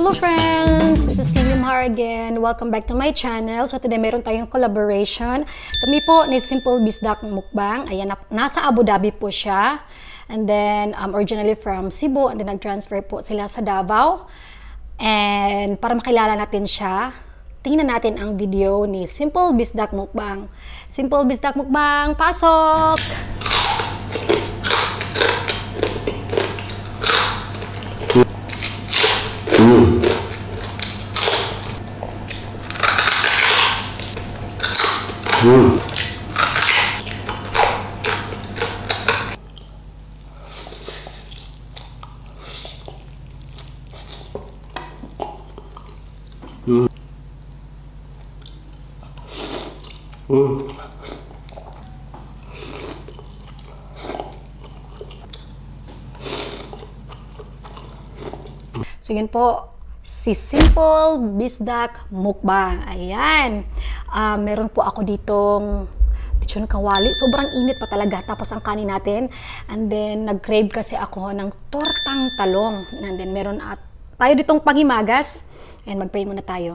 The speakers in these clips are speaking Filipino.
Hello friends! This is Kim Har again. Welcome back to my channel. So today meron tayong collaboration. Kami po ni Simple Bisdak Mukbang. Ayan, nasa Abu Dhabi po siya. And then originally from Cebu and then nag-transfer po sila sa Davao. And para makilala natin siya, tingnan natin ang video ni Simple Bisdak Mukbang. Simple Bisdak Mukbang, pasok! So yun po, si Simple Bisdak Mukbang. Ayan. Meron po ako ditong lechon kawali. Sobrang init pa talaga. Tapos ang kanin natin. And then, nag-crave kasi ako ng tortang talong. And then, meron tayo ditong panghimagas. And mag-pray muna tayo.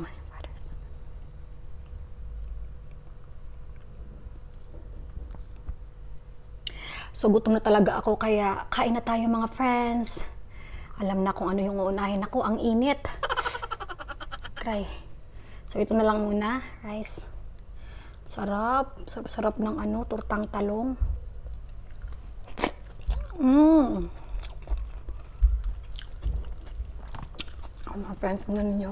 So, gutom na talaga ako. Kaya, kain na tayo mga friends. Alam na kung ano yung uunahin ako. Ang init. Cry. So, ito na lang muna. Rice. Sarap. Sarap ng tortang talong. Mga friends, ano ninyo?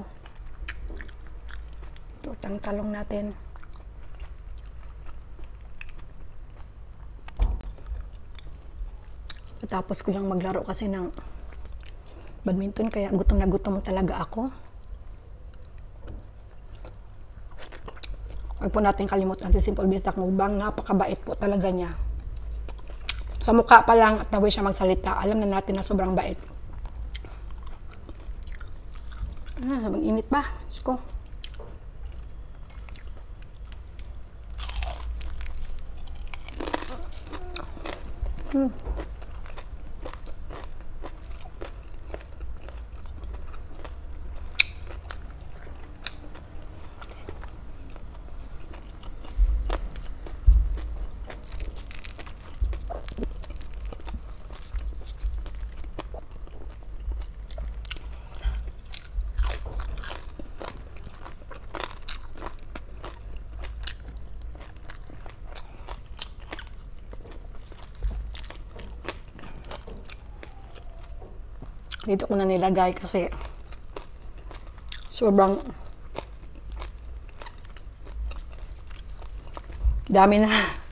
Tortang talong natin. Tapos ko lang maglaro kasi ng badminton, kaya gutom na gutom talaga ako. Huwag po natin kalimutan si Simple Bisdak Mukbang. Napakabait po talaga niya. Sa mukha pa lang at the way siya magsalita, alam na natin na sobrang bait. Sabang init pa. Sko. Dito ko na nilagay kasi sobrang dami na.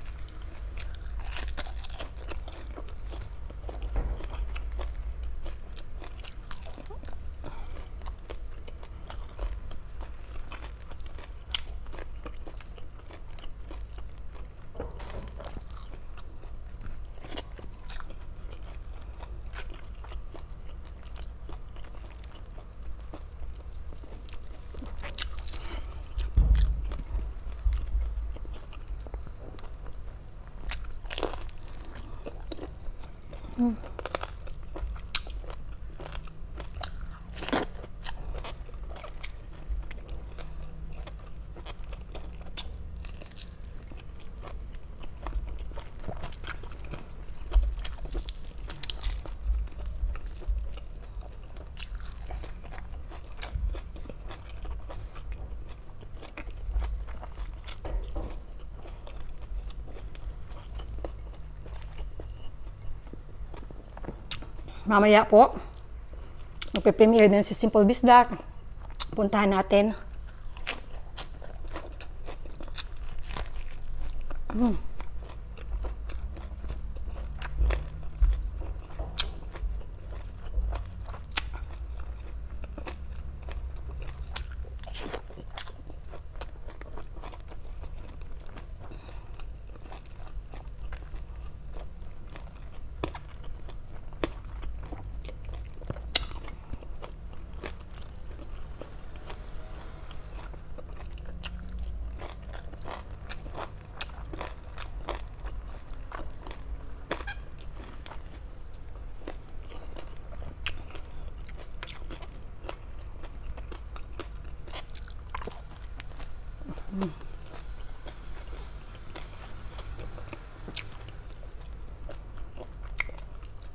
Mamaya po, magpe-premiere din si Simple Bisdak. Puntahan natin.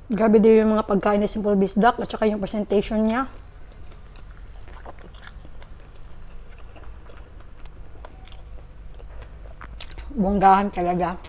Grabe din yung mga pagkain ni Simple Bisdak at saka yung presentation niya. Bonggahan talaga.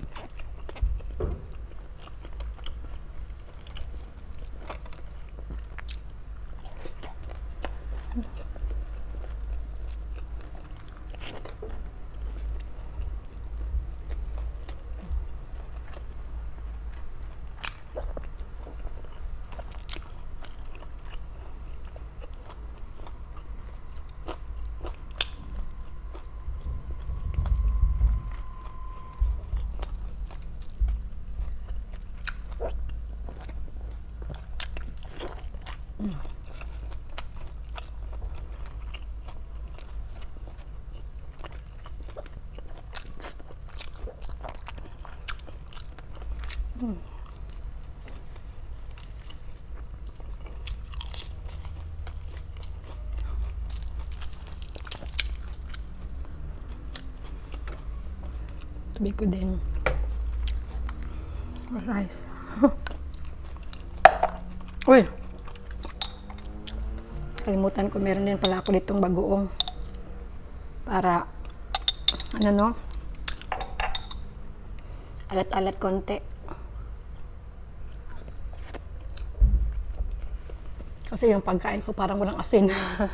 Tabi ko din. Rice. Uy! Kalimutan ko, meron din pala ako ditong bagoong. Para, ano no? Alat-alat konti. Kasi yung pagkain ko parang walang asin.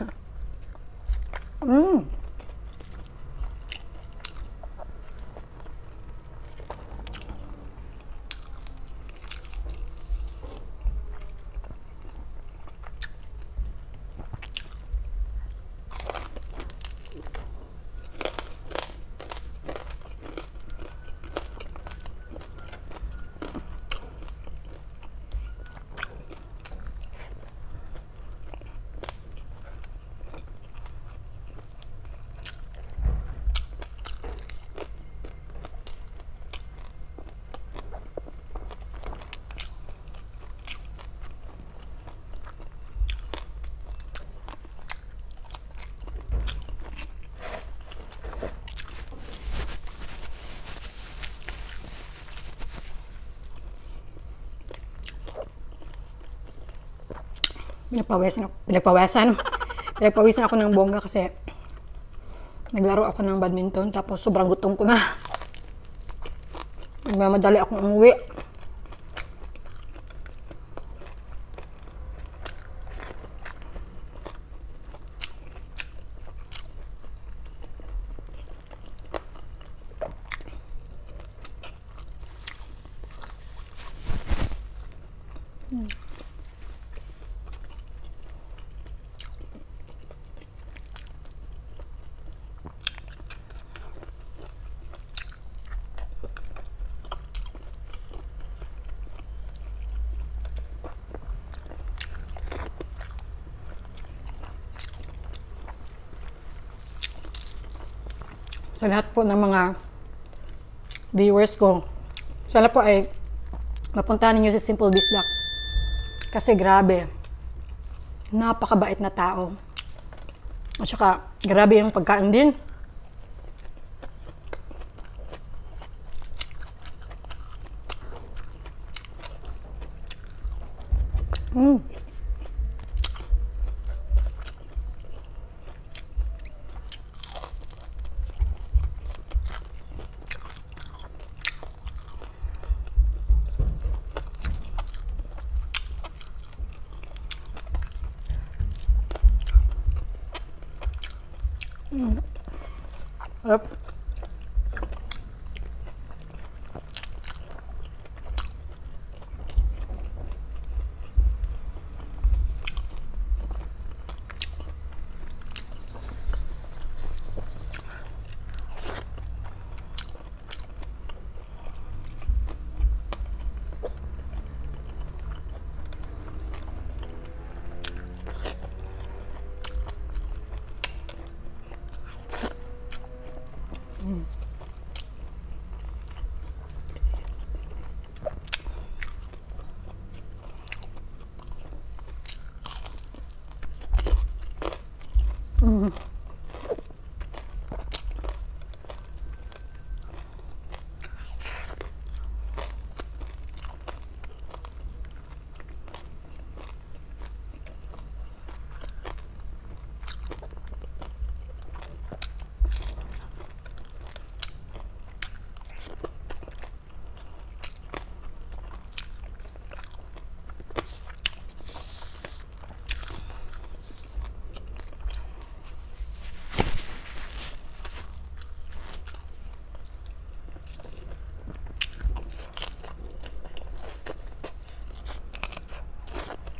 Pinagpawisan ako ng bongga kasi naglaro ako ng badminton tapos sobrang gutom ko na. Nagmamadali akong umuwi. Sa lahat po ng mga viewers ko, sana po ay mapuntahan ninyo si Simple Bisdak. Kasi grabe, napakabait na tao. At saka, grabe yung pagkain din. Sarap.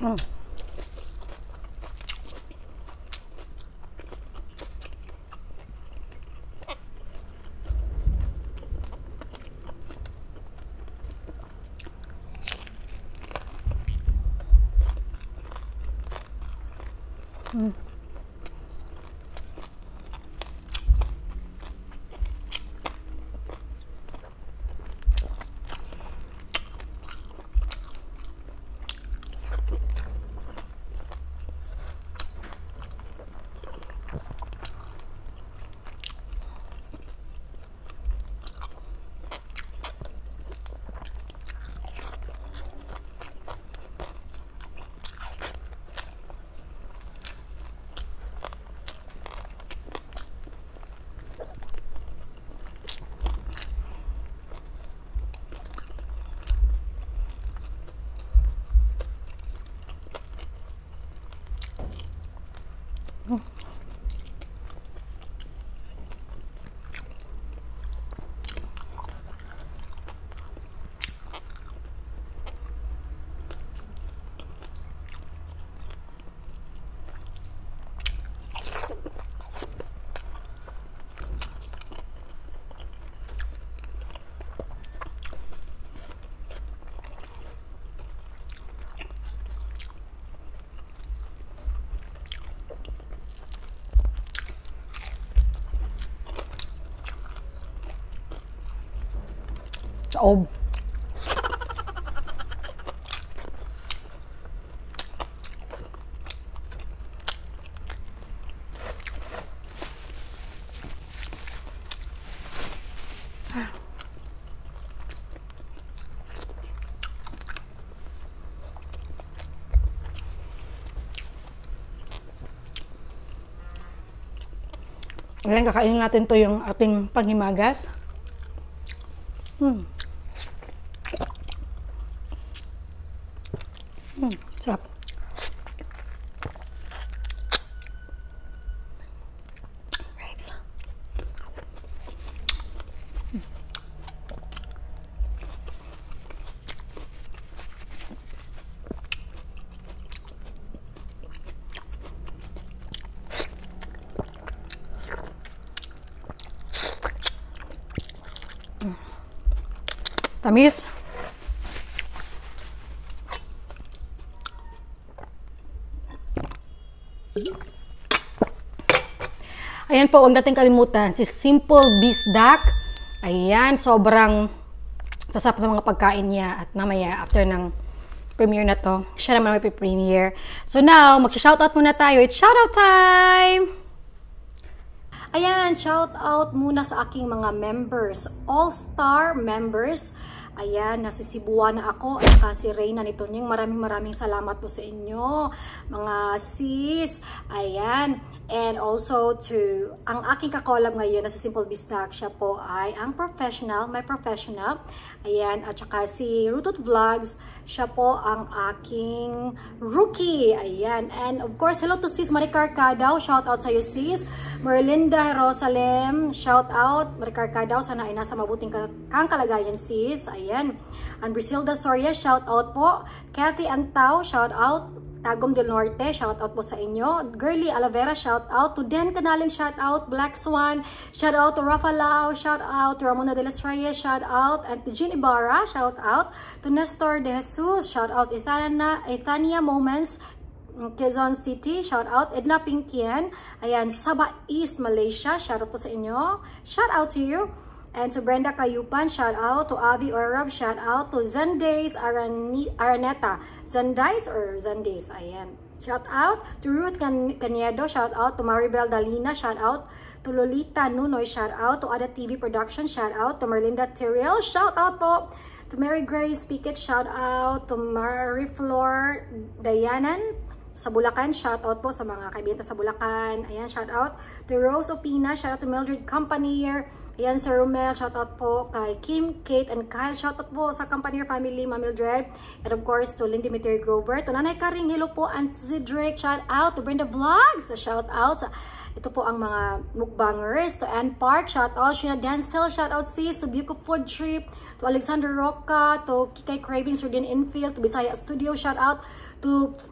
Mm. Mm. Saob. Ngayon, kakainin natin to yung ating panghimagas. Sarap. Grapes. Tamis. Ayan po, huwag natin kalimutan, si Simple Bisdak. Ayan, sobrang sasarap ng mga pagkain niya. At mamaya, after ng premiere na to, siya naman may premiere. So now, mag-shoutout muna tayo. It's shoutout time! Ayan, shoutout muna sa aking mga members. All-Star members. Ayan, nasa Cebuana ako at si Reyna nito niyang maraming salamat po sa inyo mga sis. Ayan, and also to ang aking kakolab ngayon na si Simple Bisdak, siya po ay ang professional, my professional. Ayan, at saka si Rutot Vlogs, siya po ang aking rookie. Ayan, and of course, hello to sis Maricar Cadaw, shout out sa iyo sis. Merlinda Jerusalem, shout out. Maricar Cadaw, sana ay nasa mabuting kang kalagayan sis. Ayan. And Brisilda Soria, shout out po. Kathy Antao, shout out. Tagum del Norte, shout out po sa inyo. Girly Alavera, shout out. To Den Canaling, shout out. Black Swan, shout out. To Rafa Lau, shout out. To Ramona de las Reyes, shout out. And to Jean Ibarra, shout out. To Nestor de Jesus, shout out. Ethania Moments, Quezon City, shout out. Edna Pinkian, ayan, Sabah East, Malaysia, shout out po sa inyo. Shout out to you. And to Brenda Kayupan, shout out. To Avi Orab, shout out. To Zendays Araneta. Zendays or Zendays, ayan. Shout out. To Ruth Caniedo, shout out. To Maribel Dalina, shout out. To Lolita Nunoy, shout out. To Ada TV Production, shout out. To Merlinda Tiriel, shout out po. To Mary Grace Pickett, shout out. To Marie Flor Dayanan sa Bulacan, shout out po sa mga kaibigan sa Bulacan. Ayan, shout out. To Rose Opina, shout out to Mildred Companier. Ayan, Sir Romel, shout out po kay Kim, Kate, and Kyle. Shout out po sa Companier family, Ma'am Mildred. And of course, to Lindy Materi Grover. To Nanay Karing, hello po. And Zidrick, shout out. To Brenda Vlogs, shout out. Ito po ang mga mukbangers. To Ann Park, shout out. Sheena Dancel, shout out sis. To Buko Food Trip. To Alexander Roca. To Kikay Cravings, Rudian Infield. To Bisaya Studio, shout out. To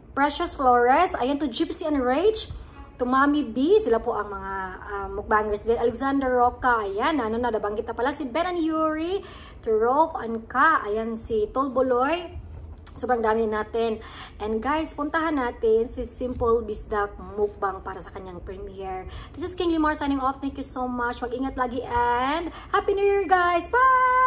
Precious Flores, ayan to Gypsy and Rage, to Mami B, sila po ang mga mukbangers din. Alexander Roca, ayan, ano na, nabanggit na pala si Ben and Yuri, to Rolf and Ka, ayan si Tolboloy, sobrang dami natin. And guys, puntahan natin si Simple Bisdak Mukbang para sa kanyang premiere. This is King Limar signing off. Thank you so much. Mag-ingat lagi and Happy New Year guys! Bye!